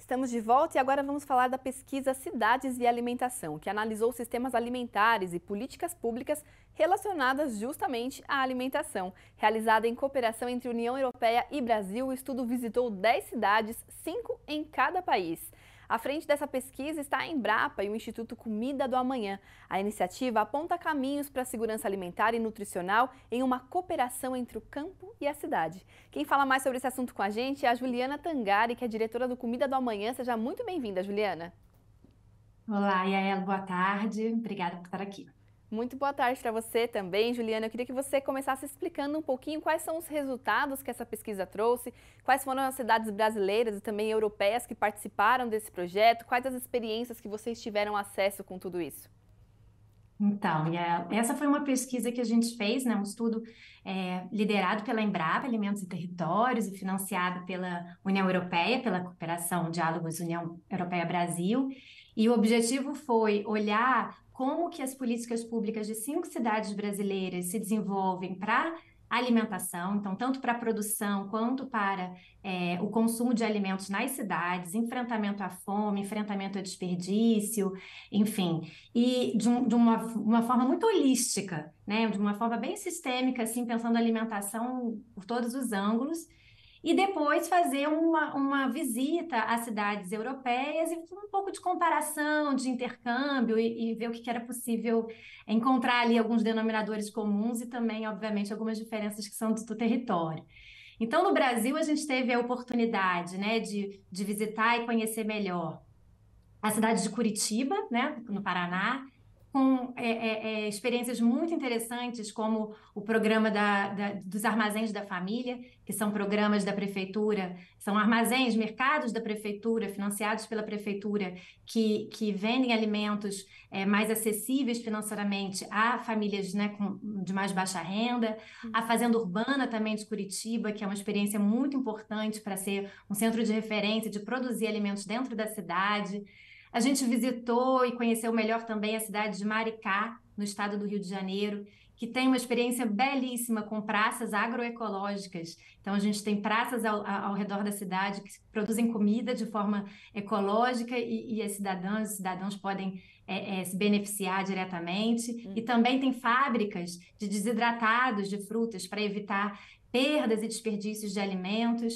Estamos de volta e agora vamos falar da pesquisa Cidades e Alimentação, que analisou sistemas alimentares e políticas públicas relacionadas justamente à alimentação. Realizada em cooperação entre União Europeia e Brasil, o estudo visitou 10 cidades, 5 em cada país. À frente dessa pesquisa está a Embrapa e o Instituto Comida do Amanhã. A iniciativa aponta caminhos para a segurança alimentar e nutricional em uma cooperação entre o campo e a cidade. Quem fala mais sobre esse assunto com a gente é a Juliana Tangari, que é diretora do Comida do Amanhã. Seja muito bem-vinda, Juliana. Olá, Yael, boa tarde. Obrigada por estar aqui. Muito boa tarde para você também, Juliana. Eu queria que você começasse explicando um pouquinho quais são os resultados que essa pesquisa trouxe, quais foram as cidades brasileiras e também europeias que participaram desse projeto, quais as experiências que vocês tiveram acesso com tudo isso. Então, Yael, essa foi uma pesquisa que a gente fez, né, um estudo liderado pela Embrapa, Alimentos e Territórios, e financiado pela União Europeia, pela Cooperação Diálogos União Europeia-Brasil. E o objetivo foi olhar como que as políticas públicas de 5 cidades brasileiras se desenvolvem para alimentação, então, tanto para a produção quanto para o consumo de alimentos nas cidades, enfrentamento à fome, enfrentamento ao desperdício, enfim, e de uma forma muito holística, né? De uma forma bem sistêmica, assim, pensando a alimentação por todos os ângulos, e depois fazer uma visita às cidades europeias e um pouco de comparação, de intercâmbio e ver o que era possível encontrar ali alguns denominadores comuns e também, obviamente, algumas diferenças que são do território. Então, no Brasil, a gente teve a oportunidade, né, de visitar e conhecer melhor a cidade de Curitiba, né, no Paraná, com experiências muito interessantes, como o programa dos Armazéns da Família, que são programas da prefeitura, são armazéns, mercados da prefeitura, financiados pela prefeitura, que vendem alimentos mais acessíveis financeiramente a famílias, né, de mais baixa renda. A Fazenda Urbana também de Curitiba, que é uma experiência muito importante para ser um centro de referência, de produzir alimentos dentro da cidade. A gente visitou e conheceu melhor também a cidade de Maricá, no estado do Rio de Janeiro, que tem uma experiência belíssima com praças agroecológicas. Então, a gente tem praças ao redor da cidade que produzem comida de forma ecológica e as cidadãs e cidadãos podem se beneficiar diretamente. E também tem fábricas de desidratados de frutas para evitar perdas e desperdícios de alimentos.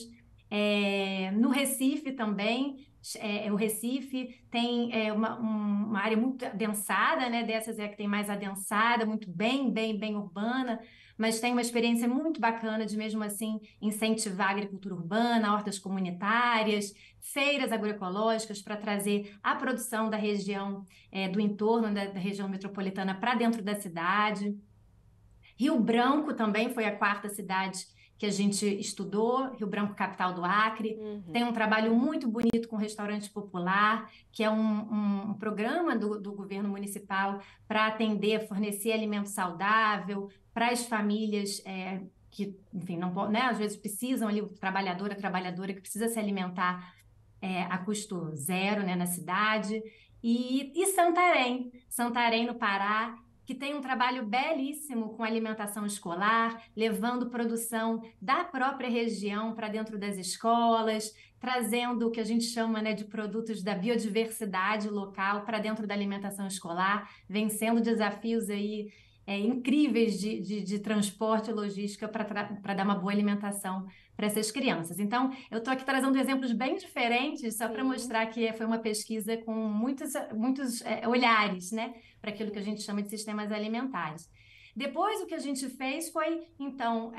No Recife também, o Recife tem uma área muito adensada, né? Dessas é a que tem mais adensada, muito bem urbana, mas tem uma experiência muito bacana de mesmo assim incentivar a agricultura urbana, hortas comunitárias, feiras agroecológicas para trazer a produção da região, do entorno da região metropolitana para dentro da cidade. Rio Branco também foi a quarta cidade que a gente estudou, Rio Branco, capital do Acre. Tem um trabalho muito bonito com o Restaurante Popular, que é um programa do governo municipal para atender, fornecer alimento saudável para as famílias que, enfim, não, né, às vezes precisam ali, o trabalhador, a trabalhadora que precisa se alimentar a custo zero, né, na cidade. E Santarém, no Pará, que tem um trabalho belíssimo com alimentação escolar, levando produção da própria região para dentro das escolas, trazendo o que a gente chama, né, de produtos da biodiversidade local para dentro da alimentação escolar, vencendo desafios aí incríveis de transporte e logística para dar uma boa alimentação para essas crianças. Então, eu estou aqui trazendo exemplos bem diferentes, só para Sim. mostrar que foi uma pesquisa com muitos olhares, né, para aquilo que a gente chama de sistemas alimentares. Depois, o que a gente fez foi, então,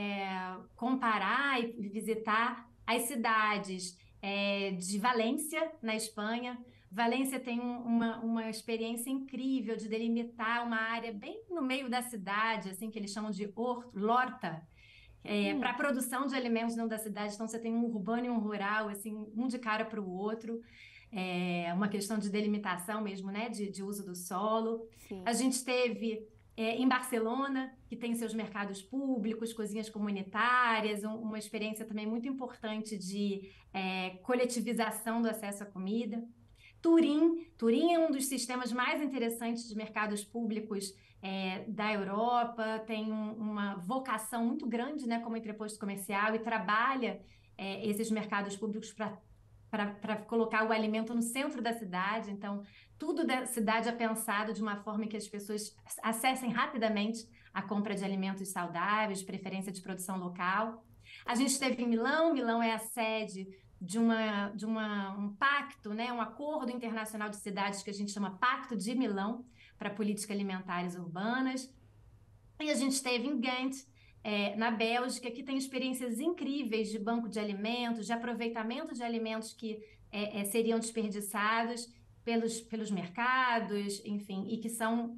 comparar e visitar as cidades de Valência, na Espanha. Valência tem uma experiência incrível de delimitar uma área bem no meio da cidade, assim que eles chamam de lorta, para a produção de alimentos dentro da cidade. Então, você tem um urbano e um rural, assim, um de cara para o outro. É uma questão de delimitação mesmo, né? De uso do solo. Sim. A gente teve em Barcelona, que tem seus mercados públicos, cozinhas comunitárias, uma experiência também muito importante de coletivização do acesso à comida. Turim é um dos sistemas mais interessantes de mercados públicos da Europa, tem uma vocação muito grande, né, como entreposto comercial e trabalha esses mercados públicos para para colocar o alimento no centro da cidade. Então, tudo da cidade é pensado de uma forma que as pessoas acessem rapidamente a compra de alimentos saudáveis, preferência de produção local. A gente esteve em Milão. Milão é a sede de um pacto, né, um acordo internacional de cidades que a gente chama Pacto de Milão para políticas alimentares urbanas. E a gente esteve em Ghent, na Bélgica, que tem experiências incríveis de banco de alimentos, de aproveitamento de alimentos que seriam desperdiçados pelos mercados, enfim, e que são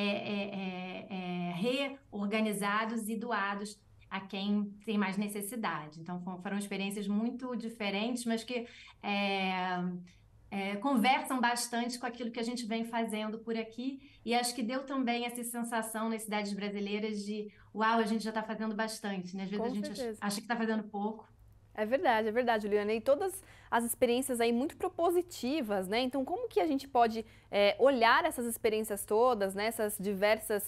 reorganizados e doados a quem tem mais necessidade. Então, foram experiências muito diferentes, mas que conversam bastante com aquilo que a gente vem fazendo por aqui, e acho que deu também essa sensação nas cidades brasileiras de, uau, a gente já está fazendo bastante, né? Às vezes Com a gente certeza. acha que está fazendo pouco. É verdade, Juliana. E todas as experiências aí muito propositivas, né? Então, como que a gente pode olhar essas experiências todas, né? Essas diversas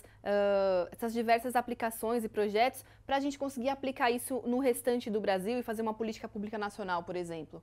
aplicações e projetos, para a gente conseguir aplicar isso no restante do Brasil e fazer uma política pública nacional, por exemplo?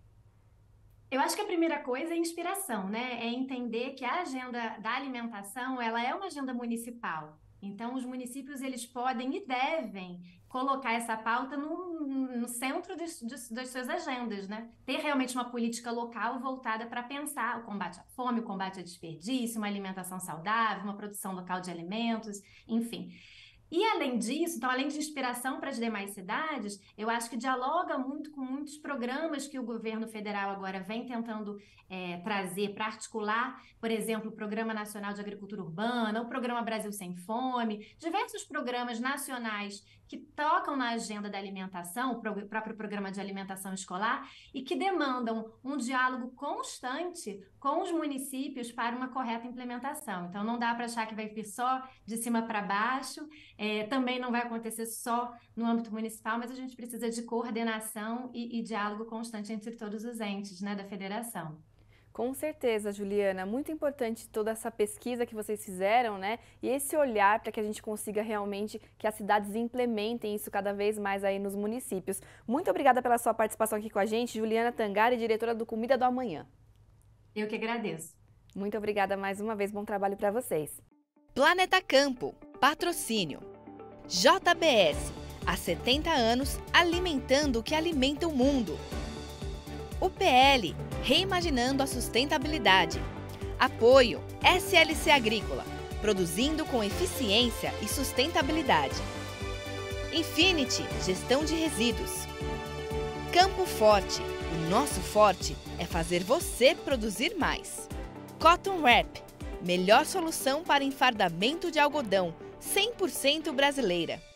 Eu acho que a primeira coisa é inspiração, né? É entender que a agenda da alimentação, ela é uma agenda municipal. Então, os municípios, eles podem e devem colocar essa pauta no centro das suas agendas, né? Ter realmente uma política local voltada para pensar o combate à fome, o combate ao desperdício, uma alimentação saudável, uma produção local de alimentos, enfim. E além disso, então, além de inspiração para as demais cidades, eu acho que dialoga muito com muitos programas que o governo federal agora vem tentando trazer para articular, por exemplo, o Programa Nacional de Agricultura Urbana, o Programa Brasil Sem Fome, diversos programas nacionais que tocam na agenda da alimentação, o próprio Programa de Alimentação Escolar, e que demandam um diálogo constante com os municípios para uma correta implementação. Então, não dá para achar que vai vir só de cima para baixo, também não vai acontecer só no âmbito municipal, mas a gente precisa de coordenação e diálogo constante entre todos os entes, né, da federação. Com certeza, Juliana. Muito importante toda essa pesquisa que vocês fizeram, né? E esse olhar para que a gente consiga realmente que as cidades implementem isso cada vez mais aí nos municípios. Muito obrigada pela sua participação aqui com a gente, Juliana Tangari, diretora do Comida do Amanhã. Eu que agradeço. Muito obrigada mais uma vez. Bom trabalho para vocês. Planeta Campo. Patrocínio. JBS. Há 70 anos, alimentando o que alimenta o mundo. UPL, reimaginando a sustentabilidade. Apoio SLC Agrícola, produzindo com eficiência e sustentabilidade. Infinity, gestão de resíduos. Campo Forte, o nosso forte é fazer você produzir mais. Cotton Wrap, melhor solução para enfardamento de algodão, 100% brasileira.